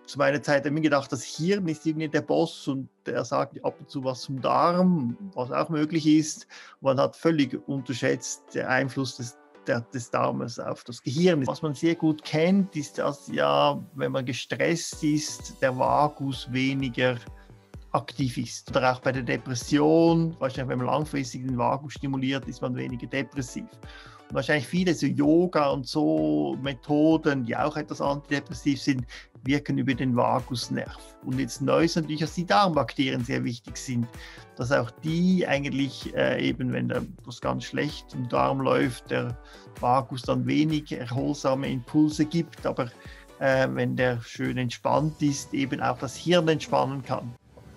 zu meiner Zeit habe ich mir gedacht, das Hirn ist irgendwie der Boss und der sagt ab und zu was zum Darm, was auch möglich ist. Man hat völlig unterschätzt den Einfluss des Darmes auf das Gehirn. Was man sehr gut kennt, ist, dass ja, wenn man gestresst ist, der Vagus weniger aktiv ist. Oder auch bei der Depression, wahrscheinlich wenn man langfristig den Vagus stimuliert, ist man weniger depressiv. Und wahrscheinlich viele so Yoga und so Methoden, die auch etwas antidepressiv sind, wirken über den Vagusnerv. Und jetzt neu ist natürlich, dass die Darmbakterien sehr wichtig sind, dass auch die eigentlich eben, wenn das ganz schlecht im Darm läuft, der Vagus dann wenig erholsame Impulse gibt, aber wenn der schön entspannt ist, eben auch das Hirn entspannen kann.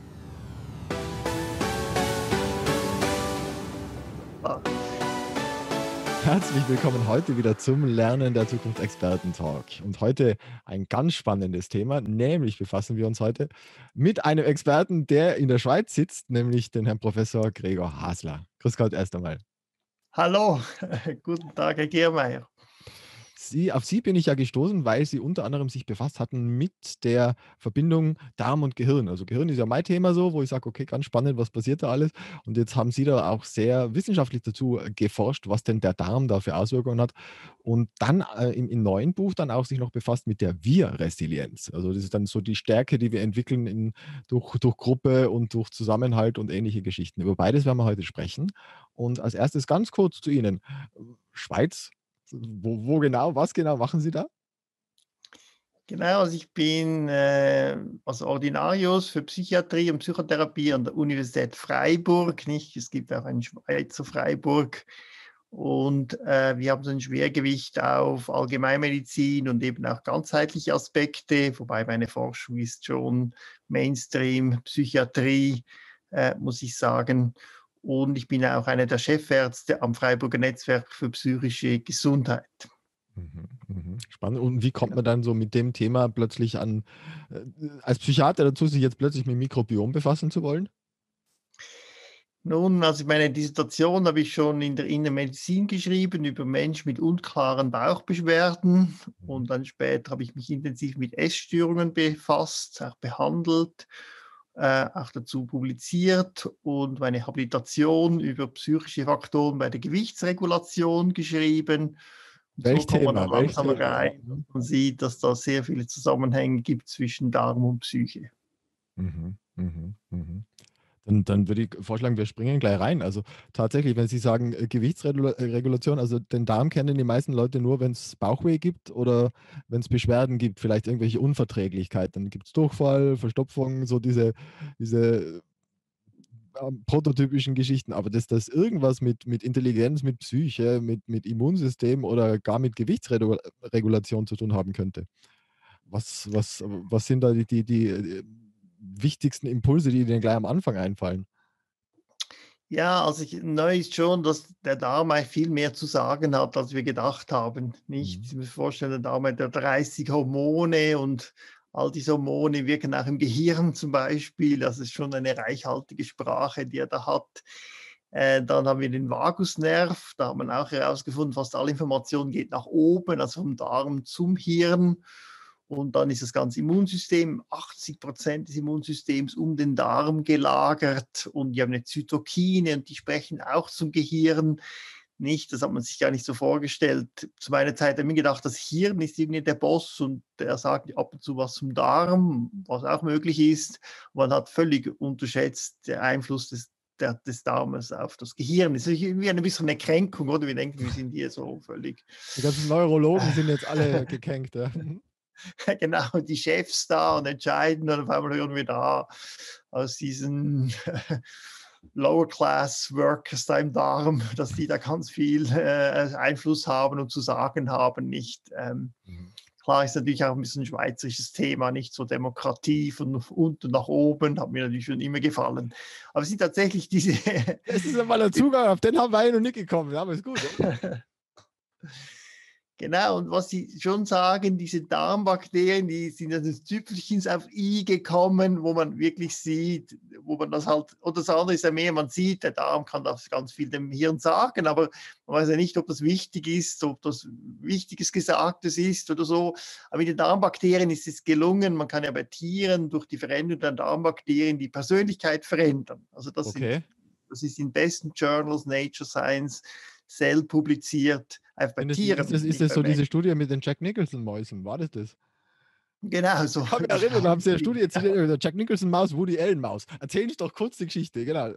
Herzlich willkommen heute wieder zum Lernen der Zukunftsexperten-Talk. Und heute ein ganz spannendes Thema, nämlich befassen wir uns heute mit einem Experten, der in der Schweiz sitzt, nämlich den Herrn Professor Gregor Hasler. Grüß Gott erst einmal. Hallo, guten Tag, Herr Giermeier. Auf Sie bin ich ja gestoßen, weil Sie unter anderem sich befasst hatten mit der Verbindung Darm und Gehirn. Also Gehirn ist ja mein Thema so, wo ich sage, okay, ganz spannend, was passiert da alles? Und jetzt haben Sie da auch sehr wissenschaftlich dazu geforscht, was denn der Darm da für Auswirkungen hat. Und dann im neuen Buch dann auch sich noch befasst mit der Wir-Resilienz. Also das ist dann so die Stärke, die wir entwickeln durch Gruppe und durch Zusammenhalt und ähnliche Geschichten. Über beides werden wir heute sprechen. Und als erstes ganz kurz zu Ihnen. Schweiz. Was genau machen Sie da? Genau, also ich bin also Ordinarius für Psychiatrie und Psychotherapie an der Universität Freiburg. Nicht? Es gibt auch einen Schweizer Freiburg. Und wir haben so ein Schwergewicht auf Allgemeinmedizin und eben auch ganzheitliche Aspekte, wobei meine Forschung ist schon Mainstream, Psychiatrie, muss ich sagen. Und ich bin auch einer der Chefärzte am Freiburger Netzwerk für psychische Gesundheit. Spannend. Und wie kommt man dann so mit dem Thema plötzlich als Psychiater dazu, sich jetzt plötzlich mit Mikrobiom befassen zu wollen? Nun, also meine Dissertation habe ich schon in der Inneren Medizin geschrieben über Menschen mit unklaren Bauchbeschwerden und dann später habe ich mich intensiv mit Essstörungen befasst, auch behandelt, auch dazu publiziert und meine Habilitation über psychische Faktoren bei der Gewichtsregulation geschrieben. Und so kommt man dann Welch langsam Thema, ja. rein und man sieht, dass da sehr viele Zusammenhänge gibt zwischen Darm und Psyche. Mhm, mhm, mhm. Dann würde ich vorschlagen, wir springen gleich rein. Also tatsächlich, wenn Sie sagen Gewichtsregulation, also den Darm kennen die meisten Leute nur, wenn es Bauchweh gibt oder wenn es Beschwerden gibt, vielleicht irgendwelche Unverträglichkeiten. Dann gibt es Durchfall, Verstopfung, so diese prototypischen Geschichten. Aber dass das irgendwas mit Intelligenz, mit Psyche, mit Immunsystem oder gar mit Gewichtsregulation zu tun haben könnte. Was sind da die wichtigsten Impulse, die Ihnen gleich am Anfang einfallen? Ja, also neu ist schon, dass der Darm eigentlich viel mehr zu sagen hat, als wir gedacht haben. Nicht? Sie müssen sich vorstellen, der Darm hat ja 30 Hormone und all diese Hormone wirken auch im Gehirn zum Beispiel. Das ist schon eine reichhaltige Sprache, die er da hat. Dann haben wir den Vagusnerv, da hat man auch herausgefunden, fast alle Information geht nach oben, also vom Darm zum Hirn. Und dann ist das ganze Immunsystem, 80% des Immunsystems um den Darm gelagert und die haben eine Zytokine und die sprechen auch zum Gehirn. Nicht, das hat man sich gar nicht so vorgestellt. Zu meiner Zeit habe ich mir gedacht, das Hirn ist irgendwie der Boss und der sagt ab und zu was zum Darm, was auch möglich ist. Man hat völlig unterschätzt den Einfluss des Darmes auf das Gehirn. Das ist irgendwie ein bisschen eine Kränkung, oder? Wir denken, wir sind hier so völlig. Die ganzen Neurologen sind jetzt alle gekränkt. Ja. Genau, die Chefs da und entscheiden und auf einmal hören wir da aus diesen Lower Class Workers da im Darm, dass die da ganz viel Einfluss haben und zu sagen haben, nicht. Klar ist natürlich auch ein bisschen ein schweizerisches Thema, nicht so Demokratie von unten nach oben, hat mir natürlich schon immer gefallen. Aber es sind tatsächlich diese. Das ist einmal ein Zugang, auf den haben wir noch nicht gekommen, aber ist gut. Ja? Genau, und was Sie schon sagen, diese Darmbakterien, die sind ja des Tüpfelchens auf I gekommen, wo man wirklich sieht, wo man das halt, oder das andere ist ja mehr, man sieht, der Darm kann das ganz viel dem Hirn sagen, aber man weiß ja nicht, ob das wichtig ist, ob das Wichtiges Gesagtes ist oder so. Aber mit den Darmbakterien ist es gelungen, man kann ja bei Tieren durch die Veränderung der Darmbakterien die Persönlichkeit verändern. Also Okay. das ist in besten Journals, Nature Science, Cell publiziert, einfach bei Tieren, Ist nicht das bei so diese Menschen. Studie mit den Jack Nicholson-Mäusen? War das das? Genau so. Ich kann mich erinnern, da haben sie eine Studie zitiert, der Jack Nicholson-Maus, Woody Allen-Maus. Erzählen Sie doch kurz die Geschichte, genau.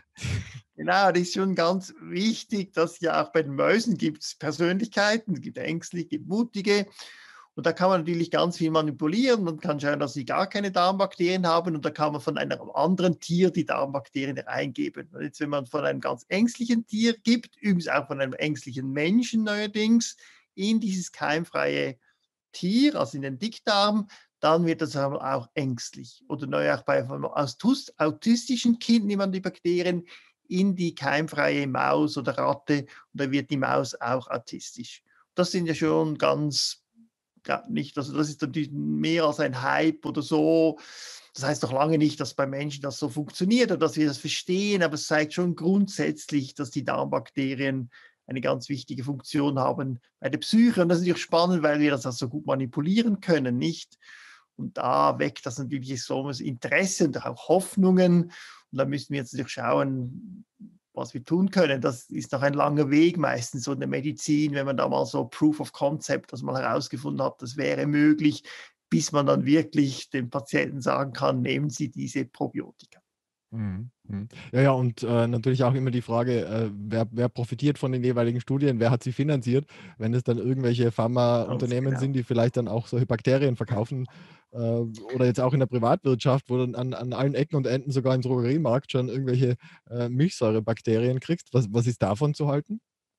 Genau, das ist schon ganz wichtig, dass ja auch bei den Mäusen gibt es Persönlichkeiten, es gibt ängstliche, gibt mutige. Und da kann man natürlich ganz viel manipulieren. Man kann schauen, dass sie gar keine Darmbakterien haben und da kann man von einem anderen Tier die Darmbakterien eingeben. Und jetzt, wenn man von einem ganz ängstlichen Tier gibt, übrigens auch von einem ängstlichen Menschen neuerdings, in dieses keimfreie Tier, also in den Dickdarm, dann wird das auch ängstlich. Oder neu auch bei einem autistischen Kind nimmt man die Bakterien in die keimfreie Maus oder Ratte und da wird die Maus auch autistisch. Das sind ja schon ganz, ja, nicht, also das ist natürlich mehr als ein Hype oder so. Das heißt doch lange nicht, dass bei Menschen das so funktioniert oder dass wir das verstehen, aber es zeigt schon grundsätzlich, dass die Darmbakterien eine ganz wichtige Funktion haben bei der Psyche. Und das ist natürlich spannend, weil wir das auch so gut manipulieren können, nicht? Und da weckt das natürlich so das Interesse und auch Hoffnungen. Und da müssen wir jetzt natürlich schauen, was wir tun können. Das ist noch ein langer Weg meistens so in der Medizin, wenn man da mal so Proof of Concept, das mal herausgefunden hat, das wäre möglich, bis man dann wirklich dem Patienten sagen kann, nehmen Sie diese Probiotika. Mhm, mhm. Ja, ja, und natürlich auch immer die Frage, wer profitiert von den jeweiligen Studien, wer hat sie finanziert? Wenn es dann irgendwelche Ganz Pharmaunternehmen genau. sind, die vielleicht dann auch solche Bakterien verkaufen, oder jetzt auch in der Privatwirtschaft, wo du dann an allen Ecken und Enden, sogar im Drogeriemarkt schon irgendwelche, Milchsäurebakterien kriegst. Was ist davon zu halten?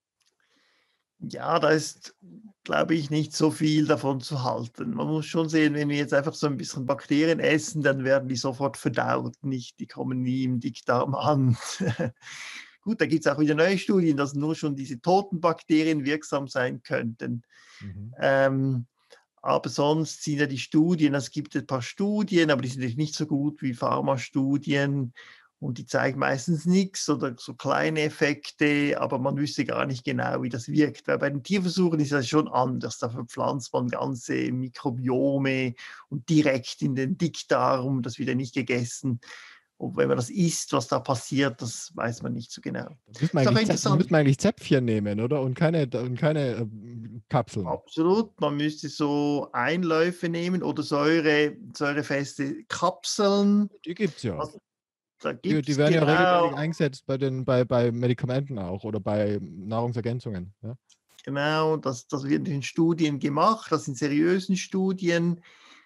Ja, da ist, glaube ich, nicht so viel davon zu halten. Man muss schon sehen, wenn wir jetzt einfach so ein bisschen Bakterien essen, dann werden die sofort verdaut, nicht? Die kommen nie im Dickdarm an. Gut, da gibt es auch wieder neue Studien, dass nur schon diese toten Bakterien wirksam sein könnten. Mhm. Ähm, aber sonst sind ja die Studien, es gibt ein paar Studien, aber die sind natürlich nicht so gut wie Pharmastudien und die zeigen meistens nichts oder so kleine Effekte, aber man wüsste gar nicht genau, wie das wirkt. Weil bei den Tierversuchen ist das schon anders. Da verpflanzt man ganze Mikrobiome und direkt in den Dickdarm, das wird ja nicht gegessen. Und wenn man das isst, was da passiert, das weiß man nicht so genau. Ist doch Da interessant. müsste man eigentlich Zäpfchen nehmen, oder? Und keine, Kapseln. Absolut, man müsste so Einläufe nehmen oder säurefeste Kapseln. Die gibt's ja. Also, da Die gibt die es werden ja regelmäßig genau, eingesetzt bei Medikamenten auch oder bei Nahrungsergänzungen, ja? genau, das wird in Studien gemacht, das sind seriösen Studien.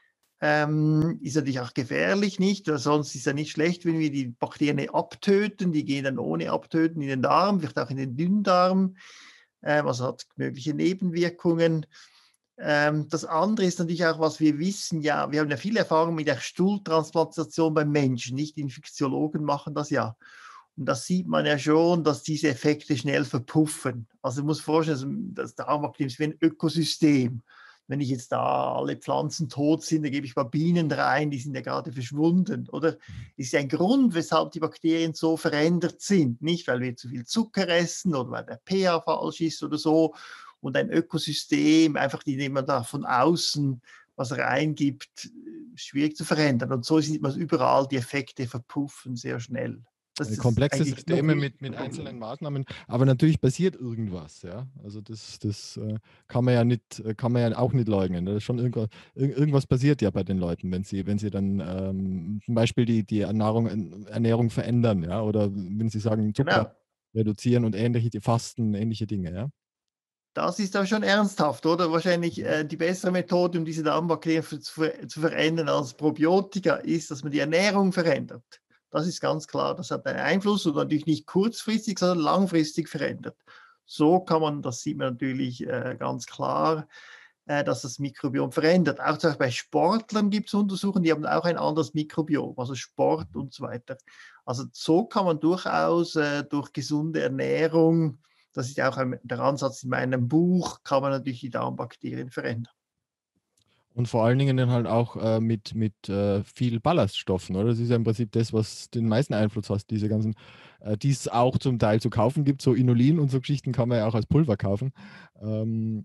Ist natürlich auch gefährlich, nicht? Weil sonst ist ja nicht schlecht, wenn wir die Bakterien abtöten. Die gehen dann ohne Abtöten in den Darm, vielleicht auch in den Dünndarm. Also hat mögliche Nebenwirkungen. Das andere ist natürlich auch, was wir wissen, ja, wir haben ja viel Erfahrung mit der Stuhltransplantation beim Menschen, nicht? Die Infektiologen machen das ja. Und das sieht man ja schon, dass diese Effekte schnell verpuffen. Also du musst vorstellen, das Darmbakterium ist wie ein Ökosystem. Wenn ich jetzt da alle Pflanzen tot sind, da gebe ich mal Bienen rein, die sind ja gerade verschwunden, oder? Ist ja ein Grund, weshalb die Bakterien so verändert sind. Nicht, weil wir zu viel Zucker essen oder weil der pH falsch ist oder so. Und ein Ökosystem, einfach indem man da von außen was reingibt, schwierig zu verändern. Und so sieht man es überall, die Effekte verpuffen sehr schnell. Das ist Komplexe eigentlich noch Systeme nicht mit ein einzelnen Problem. Maßnahmen, aber natürlich passiert irgendwas, ja. Also das, kann man ja nicht kann man ja auch nicht leugnen. Da ist schon irgendwas passiert ja bei den Leuten, wenn sie dann, zum Beispiel die Ernährung verändern, ja, oder wenn sie sagen, Zucker Genau. reduzieren und ähnliche die fasten, ähnliche Dinge, ja. Das ist aber schon ernsthaft, oder? Wahrscheinlich Mhm. die bessere Methode, um diese Darmbakterien zu verändern als Probiotika, ist, dass man die Ernährung verändert. Das ist ganz klar. Das hat einen Einfluss und natürlich nicht kurzfristig, sondern langfristig verändert. So kann man, das sieht man natürlich ganz klar, dass das Mikrobiom verändert. Auch zum Beispiel bei Sportlern gibt es Untersuchungen, die haben auch ein anderes Mikrobiom, also Sport Mhm. und so weiter. Also so kann man durchaus durch gesunde Ernährung das ist ja auch der Ansatz in meinem Buch, kann man natürlich die Darmbakterien verändern. Und vor allen Dingen dann halt auch mit viel Ballaststoffen, oder? Das ist ja im Prinzip das, was den meisten Einfluss hat, diese ganzen, die es auch zum Teil zu kaufen gibt, so Inulin und so Geschichten kann man ja auch als Pulver kaufen. Ähm,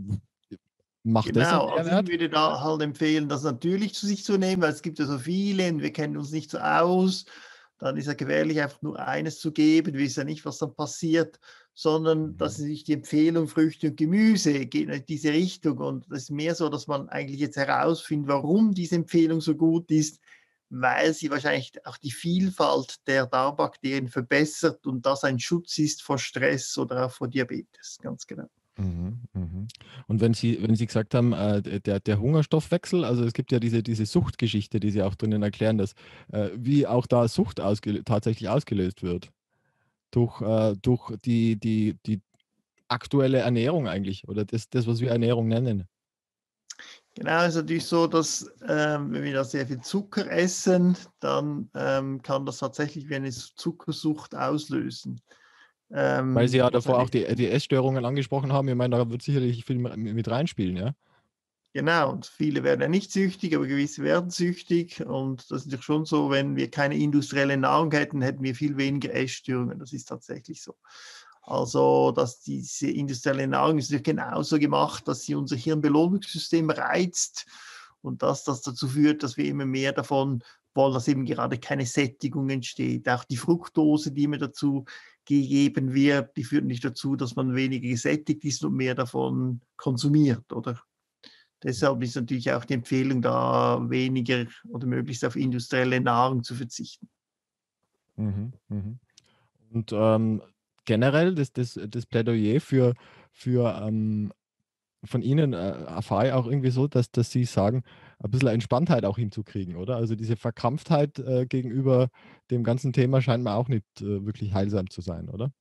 Macht das einen Genau, also ich Mehrwert? würde da halt empfehlen, das natürlich zu sich zu nehmen, weil es gibt ja so viele und wir kennen uns nicht so aus. Dann ist ja gefährlich, einfach nur eines zu geben. Wir wissen ja nicht, was dann passiert, sondern das ist nicht die Empfehlung, Früchte und Gemüse geht in diese Richtung. Und das ist mehr so, dass man eigentlich jetzt herausfindet, warum diese Empfehlung so gut ist, weil sie wahrscheinlich auch die Vielfalt der Darmbakterien verbessert und das ein Schutz ist vor Stress oder auch vor Diabetes. Ganz genau. Mhm, mhm. Und wenn Sie gesagt haben, der Hungerstoffwechsel, also es gibt ja diese Suchtgeschichte, die Sie auch drinnen erklären, dass wie auch da Sucht tatsächlich ausgelöst wird durch die aktuelle Ernährung eigentlich oder das, was wir Ernährung nennen. Genau, es ist natürlich so, dass wenn wir da sehr viel Zucker essen, dann kann das tatsächlich wie eine Zuckersucht auslösen. Weil Sie ja davor auch Wahrscheinlich. die Essstörungen angesprochen haben. Ich meine, da wird sicherlich viel mit reinspielen, ja? Genau, und viele werden ja nicht süchtig, aber gewisse werden süchtig. Und das ist natürlich schon so, wenn wir keine industrielle Nahrung hätten, hätten wir viel weniger Essstörungen. Das ist tatsächlich so. Also, dass diese industrielle Nahrung ist natürlich genauso gemacht, dass sie unser Hirnbelohnungssystem reizt und dass das dazu führt, dass wir immer mehr davon wollen, dass eben gerade keine Sättigung entsteht. Auch die Fructose, die immer dazu gegeben wird, die führt nicht dazu, dass man weniger gesättigt ist und mehr davon konsumiert, oder? Deshalb ist natürlich auch die Empfehlung, da weniger oder möglichst auf industrielle Nahrung zu verzichten. Mhm, mhm. Und generell das Plädoyer für von Ihnen erfahre ich auch irgendwie so, dass Sie sagen, ein bisschen Entspanntheit auch hinzukriegen, oder? Also diese Verkrampftheit gegenüber dem ganzen Thema scheint mir auch nicht wirklich heilsam zu sein, oder?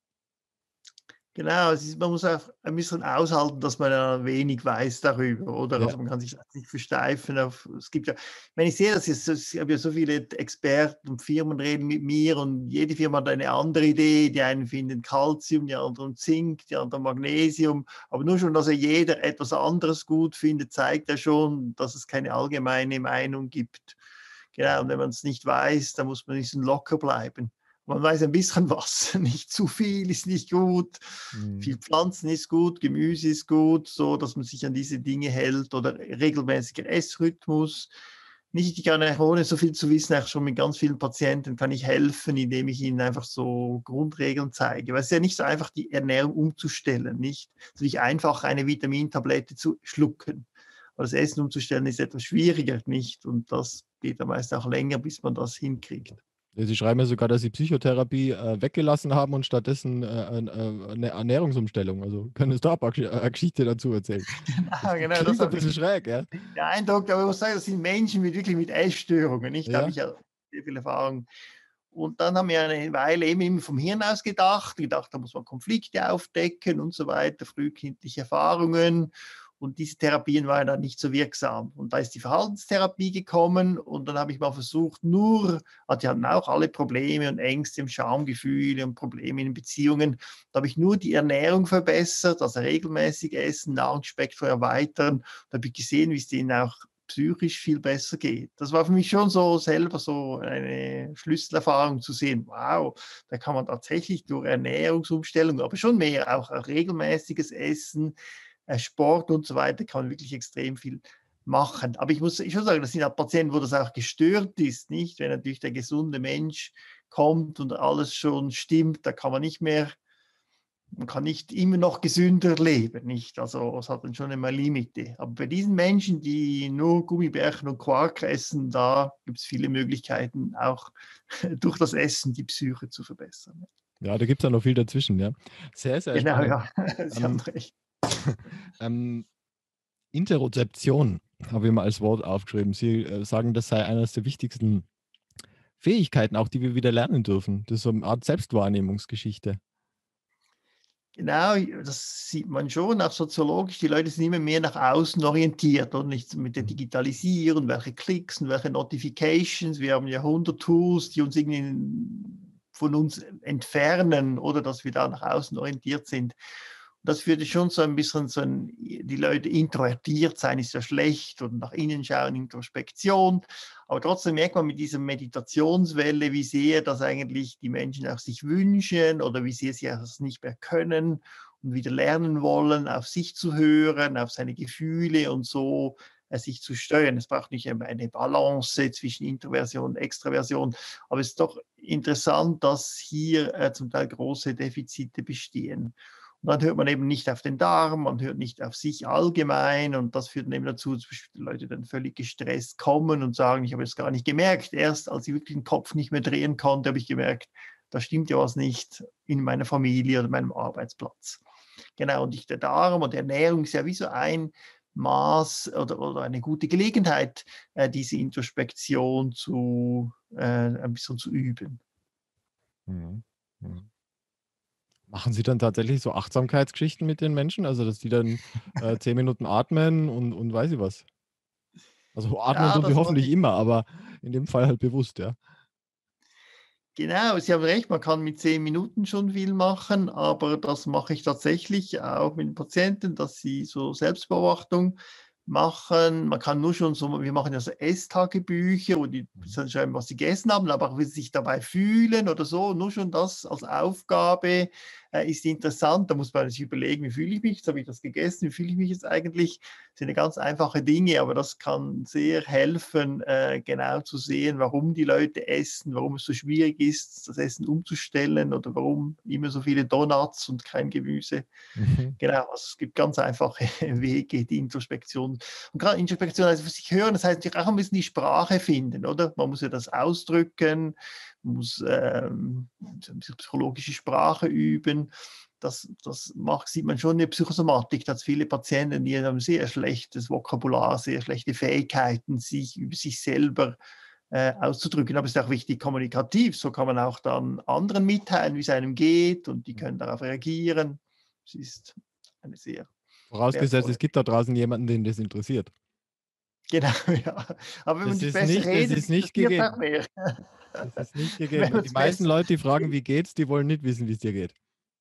Genau, man muss auch ein bisschen aushalten, dass man ja wenig weiß darüber, oder? Ja. Also, man kann sich nicht versteifen auf es gibt ja wenn ich sehe, es habe ja so viele Experten und Firmen reden mit mir und jede Firma hat eine andere Idee. Die einen finden Calcium, die anderen Zink, die anderen Magnesium. Aber nur schon, dass ja jeder etwas anderes gut findet, zeigt ja schon, dass es keine allgemeine Meinung gibt. Genau, und wenn man es nicht weiß, dann muss man ein bisschen locker bleiben. Man weiß ein bisschen was, nicht zu viel ist nicht gut. Mhm. Viel Pflanzen ist gut, Gemüse ist gut, so dass man sich an diese Dinge hält oder regelmäßiger Essrhythmus. Nicht, ich kann ohne so viel zu wissen, auch schon mit ganz vielen Patienten kann ich helfen, indem ich ihnen einfach so Grundregeln zeige. Weil es ist ja nicht so einfach, die Ernährung umzustellen, nicht? Es ist nicht einfach, eine Vitamintablette zu schlucken. Aber das Essen umzustellen ist etwas schwieriger, nicht? Und das geht dann meist auch länger, bis man das hinkriegt. Ja, Sie schreiben ja sogar, dass Sie Psychotherapie weggelassen haben und stattdessen eine Ernährungsumstellung. Also können Sie da eine Geschichte dazu erzählen? Das Genau, das klingt ein habe ich bisschen schräg, ja? den Eindruck, aber ich muss sagen, das sind Menschen wirklich mit Essstörungen, nicht? Da habe Ja. ich ja sehr viel Erfahrung. Und dann haben wir eine Weile eben immer vom Hirn aus gedacht, da muss man Konflikte aufdecken und so weiter, frühkindliche Erfahrungen. Und diese Therapien waren dann nicht so wirksam. Und da ist die Verhaltenstherapie gekommen und dann habe ich mal versucht, die hatten auch alle Probleme und Ängste und Schamgefühle und Probleme in Beziehungen. Da habe ich nur die Ernährung verbessert, also regelmäßig essen, Nahrungsspektrum erweitern. Da habe ich gesehen, wie es denen auch psychisch viel besser geht. Das war für mich schon so selber so eine Schlüsselerfahrung zu sehen, wow, da kann man tatsächlich durch Ernährungsumstellung, aber schon mehr, auch regelmäßiges Essen, Sport und so weiter, kann man wirklich extrem viel machen. Aber ich muss schon sagen, das sind auch Patienten, wo das auch gestört ist, nicht? Wenn natürlich der gesunde Mensch kommt und alles schon stimmt, da kann man nicht mehr man kann nicht immer noch gesünder leben, nicht? Also es hat dann schon immer Limite. Aber bei diesen Menschen, die nur Gummibärchen und Quark essen, da gibt es viele Möglichkeiten, auch durch das Essen die Psyche zu verbessern. Ja, da gibt es ja noch viel dazwischen, ja. Sehr, sehr Genau, spannend. ja, Sie haben Ähm, recht. ähm, Interozeption habe ich mal als Wort aufgeschrieben. Sie sagen, das sei eines der wichtigsten Fähigkeiten, auch die wir wieder lernen dürfen. Das ist so eine Art Selbstwahrnehmungsgeschichte. Genau, das sieht man schon, auch soziologisch. Die Leute sind immer mehr nach außen orientiert und nicht mit der Mhm. Digitalisierung, welche Klicks und welche Notifications. Wir haben ja 100 Tools, die uns irgendwie von uns entfernen oder dass wir da nach außen orientiert sind. Das würde schon so ein bisschen die Leute introvertiert sein, ist ja schlecht und nach innen schauen, Introspektion. Aber trotzdem merkt man mit dieser Meditationswelle, wie sehr das eigentlich die Menschen auch sich wünschen oder wie sehr sie es nicht mehr können und wieder lernen wollen, auf sich zu hören, auf seine Gefühle und so sich zu steuern. Es braucht nicht immer eine Balance zwischen Introversion und Extraversion, aber es ist doch interessant, dass hier zum Teil große Defizite bestehen. Und dann hört man eben nicht auf den Darm, man hört nicht auf sich allgemein und das führt dann eben dazu, dass die Leute dann völlig gestresst kommen und sagen, ich habe es gar nicht gemerkt. Erst als ich wirklich den Kopf nicht mehr drehen konnte, habe ich gemerkt, da stimmt ja was nicht in meiner Familie oder meinem Arbeitsplatz. Genau, und der Darm und die Ernährung ist ja wie so ein Maß oder eine gute Gelegenheit, diese Introspektion ein bisschen zu üben. Mhm. Mhm. Machen Sie dann tatsächlich so Achtsamkeitsgeschichten mit den Menschen? Also, dass die dann 10 Minuten atmen und weiß ich was? Also, atmen Ja, tun sie das mache hoffentlich ich. immer, aber in dem Fall halt bewusst, ja. Genau, Sie haben recht, man kann mit 10 Minuten schon viel machen, aber das mache ich tatsächlich auch mit den Patienten, dass sie so Selbstbeobachtung machen. Man kann nur schon so, wir machen ja so Esstagebücher, wo die Mhm. dann schreiben, was sie gegessen haben, aber auch wie sie sich dabei fühlen oder so. Nur schon das als Aufgabe ist interessant. Da muss man sich überlegen, wie fühle ich mich, jetzt habe ich das gegessen, wie fühle ich mich jetzt eigentlich? Das sind ja ganz einfache Dinge, aber das kann sehr helfen, genau zu sehen, warum die Leute essen, warum es so schwierig ist, das Essen umzustellen oder warum immer so viele Donuts und kein Gemüse. Mhm. Genau, also es gibt ganz einfache Wege, die Introspektion. Und gerade Introspektion, also für sich hören, das heißt natürlich auch ein bisschen die Sprache finden, oder? Man muss ja das ausdrücken, man muss so ein bisschen psychologische Sprache üben. Sieht man schon in der Psychosomatik, dass viele Patienten, die haben sehr schlechtes Vokabular, sehr schlechte Fähigkeiten, sich über sich selber auszudrücken. Aber es ist auch wichtig kommunikativ. So kann man auch dann anderen mitteilen, wie es einem geht und die können darauf reagieren. Es ist eine sehr Vorausgesetzt, wertvolle. es gibt da draußen jemanden, den das interessiert. Genau, ja. Aber wenn man sich besser Das redet, ist nicht interessiert es auch gegeben. mehr. Das ist nicht Wenn gegeben. man Die es meisten besser. Leute, die fragen: „Wie geht's?“, die wollen nicht wissen, wie's dir geht.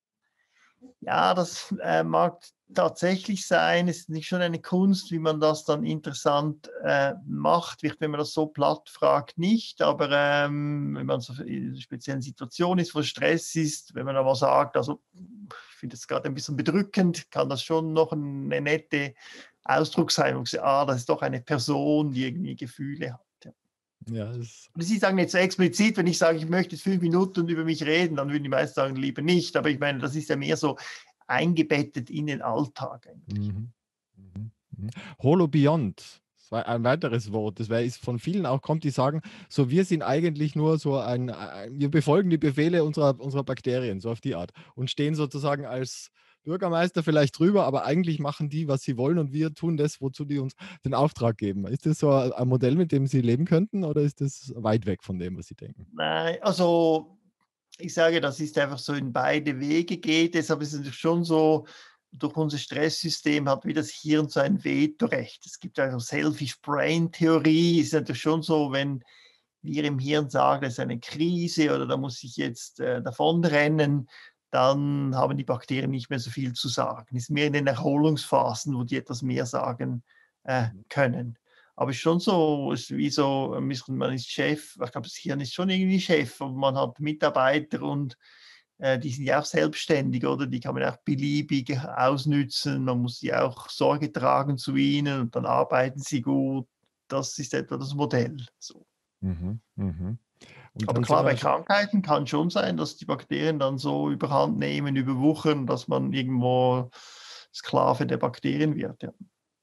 Ja, das mag tatsächlich sein. Es ist nicht schon eine Kunst, wie man das dann interessant macht. Vielleicht, wenn man das so platt fragt, nicht. Aber wenn man so in einer speziellen Situation ist, wo Stress ist, wenn man aber sagt, also ich finde es gerade ein bisschen bedrückend, kann das schon noch eine nette Ausdruck sein. Und das ist doch eine Person, die irgendwie Gefühle hat. Ja. Ja, das Und Sie sagen jetzt so explizit, wenn ich sage, ich möchte 5 Minuten über mich reden, dann würden die meisten sagen, lieber nicht. Aber ich meine, das ist ja mehr so eingebettet in den Alltag eigentlich. mhm. Mhm. Mhm. Holobiont, das war ein weiteres Wort, das ist von vielen auch kommt, die sagen: „So, wir sind eigentlich nur so wir befolgen die Befehle unserer Bakterien“, so auf die Art und stehen sozusagen als Bürgermeister vielleicht drüber, aber eigentlich machen die, was sie wollen und wir tun das, wozu die uns den Auftrag geben. Ist das so ein Modell, mit dem Sie leben könnten oder ist das weit weg von dem, was Sie denken? Nein, also ich sage, das ist einfach so in beide Wege geht. Deshalb ist es schon so, durch unser Stresssystem hat wie das Hirn so ein Vetorecht. Es gibt also Selfish Brain Theorie, ist natürlich schon so, wenn wir im Hirn sagen, es ist eine Krise oder da muss ich jetzt davonrennen, dann haben die Bakterien nicht mehr so viel zu sagen. Es ist mehr in den Erholungsphasen, wo die etwas mehr sagen können. Aber es ist schon so, es ist wie so, man ist Chef, ich glaube, das Hirn ist schon irgendwie Chef und man hat Mitarbeiter und die sind ja auch selbstständig, oder? Die kann man auch beliebig ausnützen. Man muss ja auch Sorge tragen zu ihnen und dann arbeiten sie gut. Das ist etwa das Modell. So. Mhm, mhm. Und Aber dann sind klar, bei wir Krankheiten kann schon sein, dass die Bakterien dann so überhand nehmen, überwuchern, dass man irgendwo Sklave der Bakterien wird. Ja.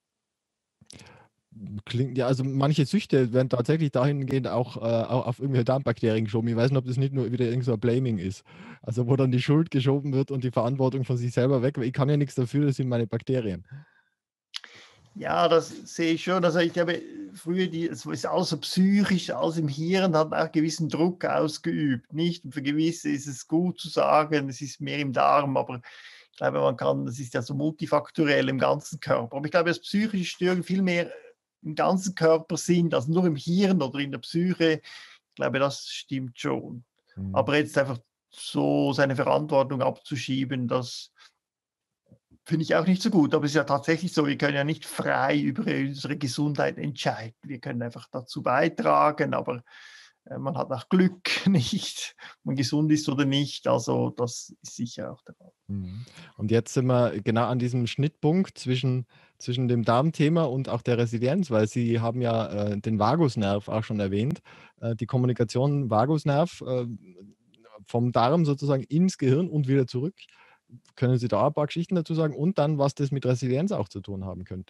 klingt ja, also manche Süchte werden tatsächlich dahingehend auch auf irgendwelche Darmbakterien geschoben. Ich weiß nicht, ob das nicht nur wieder irgend so ein Blaming ist. Also, wo dann die Schuld geschoben wird und die Verantwortung von sich selber weg, weil ich kann ja nichts dafür, das sind meine Bakterien. Ja, das sehe ich schon. Also ich glaube, früher, es ist alles so psychisch, alles im Hirn hat auch gewissen Druck ausgeübt. Nicht? Und für gewisse ist es gut zu sagen, es ist mehr im Darm, aber ich glaube, das ist ja so multifaktoriell im ganzen Körper. Aber ich glaube, dass psychische Störungen viel mehr im ganzen Körper sind, als nur im Hirn oder in der Psyche. Ich glaube, das stimmt schon. Mhm. Aber jetzt einfach so seine Verantwortung abzuschieben, das finde ich auch nicht so gut. Aber es ist ja tatsächlich so, wir können ja nicht frei über unsere Gesundheit entscheiden. Wir können einfach dazu beitragen, aber man hat auch Glück nicht, ob man gesund ist oder nicht. Also das ist sicher auch der Fall. Mhm. Und jetzt sind wir genau an diesem Schnittpunkt zwischen dem Darmthema und auch der Resilienz, weil Sie haben ja, den Vagusnerv auch schon erwähnt. Die Kommunikation Vagusnerv, vom Darm sozusagen ins Gehirn und wieder zurück. Können Sie da ein paar Geschichten dazu sagen? Und dann, was das mit Resilienz auch zu tun haben könnte?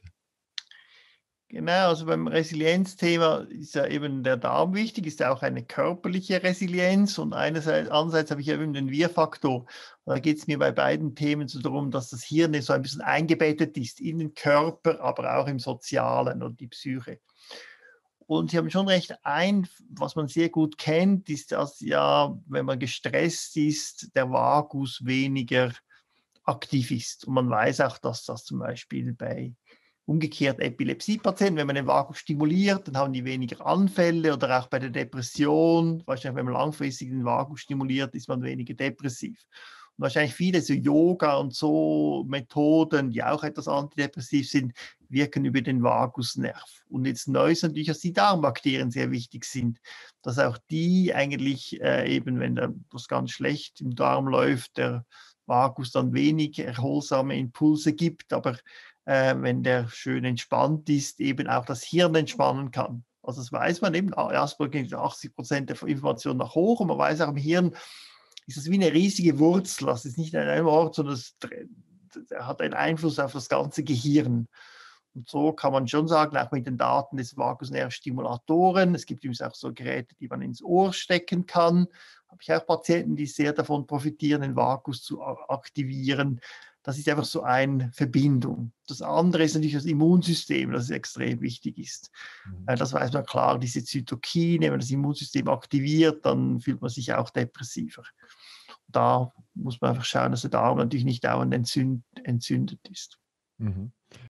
Genau, also beim Resilienzthema ist ja eben der Darm wichtig, ist ja auch eine körperliche Resilienz und andererseits habe ich ja eben den Wir-Faktor. Da geht es mir bei beiden Themen so darum, dass das Hirn so ein bisschen eingebettet ist in den Körper, aber auch im Sozialen und die Psyche. Und Sie haben schon recht, was man sehr gut kennt, ist, dass ja, wenn man gestresst ist, der Vagus weniger aktiv ist. Und man weiß auch, dass das zum Beispiel bei umgekehrt Epilepsiepatienten, wenn man den Vagus stimuliert, dann haben die weniger Anfälle oder auch bei der Depression, wahrscheinlich wenn man langfristig den Vagus stimuliert, ist man weniger depressiv. Und wahrscheinlich viele so Yoga und so Methoden, die auch etwas antidepressiv sind, wirken über den Vagusnerv. Und jetzt neu ist natürlich, dass die Darmbakterien sehr wichtig sind, dass auch die eigentlich eben, wenn das ganz schlecht im Darm läuft, der Vagus dann wenig erholsame Impulse gibt, aber wenn der schön entspannt ist, eben auch das Hirn entspannen kann. Also das weiß man eben, Asperger geht 80% der Information nach hoch und man weiß auch im Hirn, ist das wie eine riesige Wurzel. Das ist nicht an einem Ort, sondern es hat einen Einfluss auf das ganze Gehirn. Und so kann man schon sagen, auch mit den Daten des Vagusnervstimulatoren, es gibt übrigens auch so Geräte, die man ins Ohr stecken kann, habe ich auch Patienten, die sehr davon profitieren, den Vagus zu aktivieren. Das ist einfach so eine Verbindung. Das andere ist natürlich das Immunsystem, das extrem wichtig ist. Mhm. Das weiß man klar, diese Zytokine, wenn das Immunsystem aktiviert, dann fühlt man sich auch depressiver. Da muss man einfach schauen, dass der Darm natürlich nicht dauernd entzündet ist. Mhm.